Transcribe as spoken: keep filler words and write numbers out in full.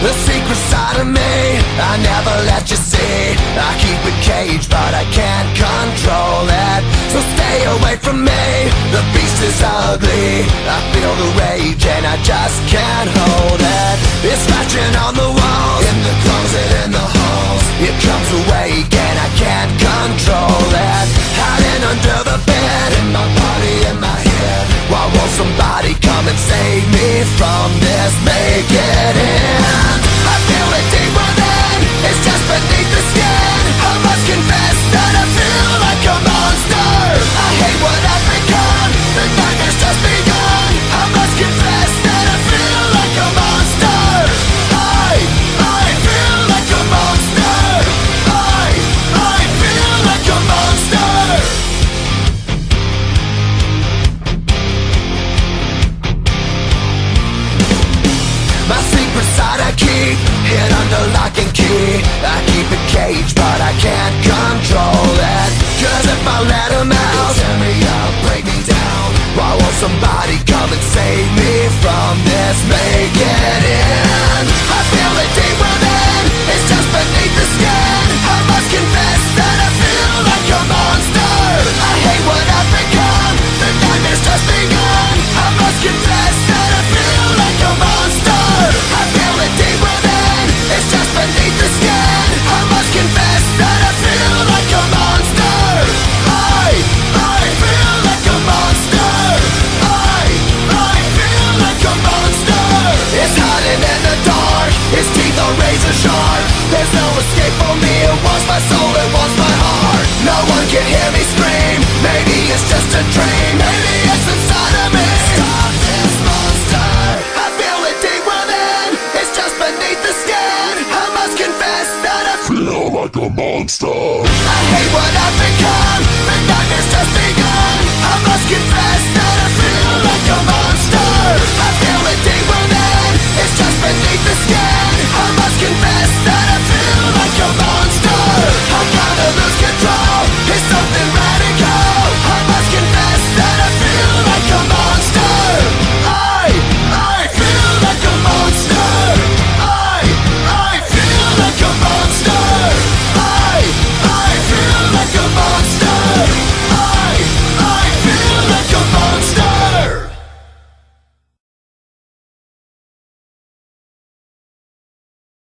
The secret side of me I never let you see. I keep it caged but I can't control it. So stay away from me, the beast is ugly. I feel the rage and I just can't hold it. It's scratching on the walls, in the closet, in the halls. It comes awake and I can't control it. Hiding under the bed, in my body, in my head. Why won't somebody come and save me from this? Make it end. I feel it deep within, it's just beneath the skin. I must confess that I feel like a monster. I hate what I've become, the nightmare's just begun. I must confess that I feel like a monster. I, I feel like a monster. I, I feel like a monster. My secret side I keep hid under lock and key. I keep it caged but I can't control it. Cause if I let him out, he'll tear me up, break me down. Why won't somebody come and save me from this? Make it end. I feel it deep within, it's just beneath the skin. I must confess that I feel like a monster. I hate what I've become, the nightmare's just begun. I must confess that I feel like a monster. I feel it deep within, it's just beneath the skin. I must confess that I feel like a monster. I, I feel like a monster. I, I feel like a monster. It's hiding in the dark, its teeth are razor sharp. There's no escape for me, it wants my soul, it wants my heart. No one can hear me scream, maybe it's just a dream. Maybe it's inside of me. Stop this monster. I feel it deep within, it's just beneath the skin. I must confess that I feel like a monster. I hate what I've become, the nightmare's just begun. I must confess that I feel like a monster. I feel it deep within, it's just beneath the skin.